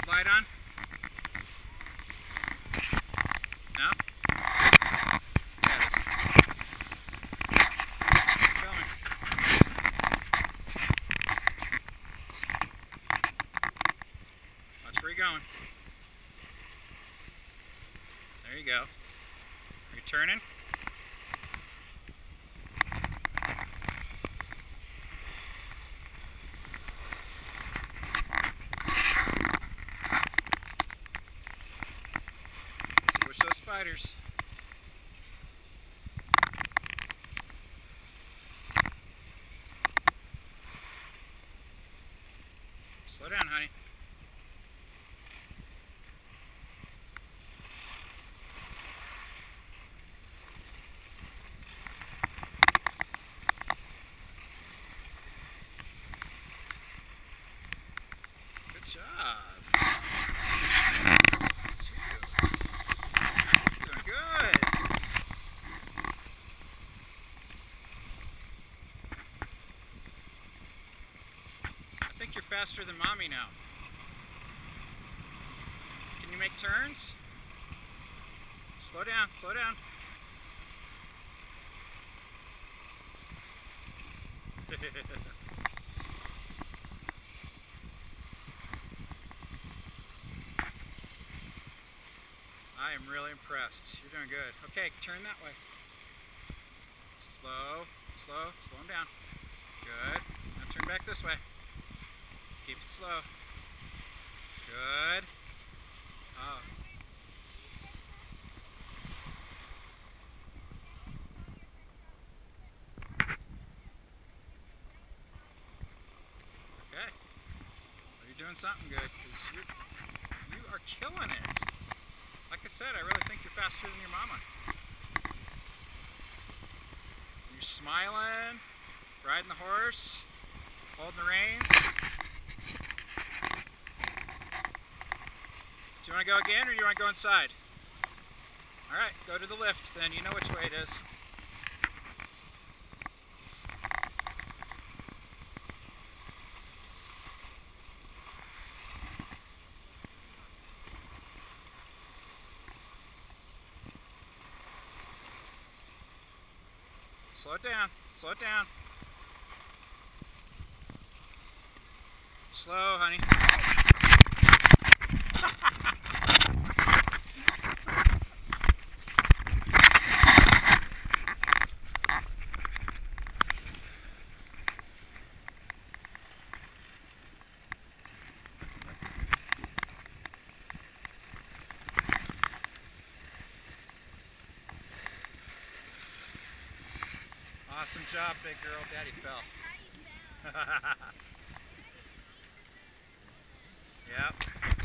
light on? No? Yeah, it is. Keep going. Watch where you're going. There you go. Are you turning? Squish those spiders. Slow down, honey. Good job. Doing good. I think you're faster than Mommy now. Can you make turns? Slow down, slow down. I am really impressed. You're doing good. Okay, turn that way. Slow, slow, slow them down. Good. Now turn back this way. Keep it slow. Good. Oh. Okay. Well, you're doing something good, because you are killing it. Like I said, I really think you're faster than your mama. You're smiling, riding the horse, holding the reins. Do you want to go again, or do you want to go inside? Alright, go to the lift then. You know which way it is. Slow it down. Slow it down. Slow, honey. Awesome job, big girl. Daddy fell. Yep.